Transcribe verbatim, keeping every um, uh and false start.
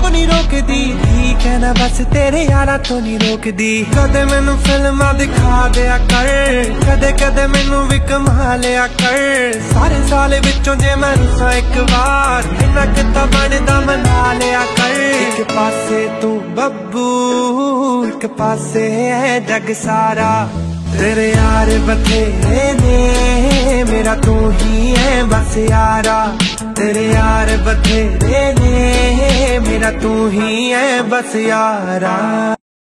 नहीं रोकदी, ठीक है ना बस तेरे यारा तो नहीं रोकदी। कदे मैनू फिल्मां दिखा दिया कर, कदे कदे मैनू भी कमा लिया कर। सारे साल विचों जे मैं रुसां एक बार, इन्ना किता बनदा मना लिया कर। एक पासे तू बब्बू, एक पासे है जग सारा। तेरे यार बथेरे ने, मेरा तू ही है बस यारा। तेरे यार बथेरे ने, मेरा तू ही है बस यारा।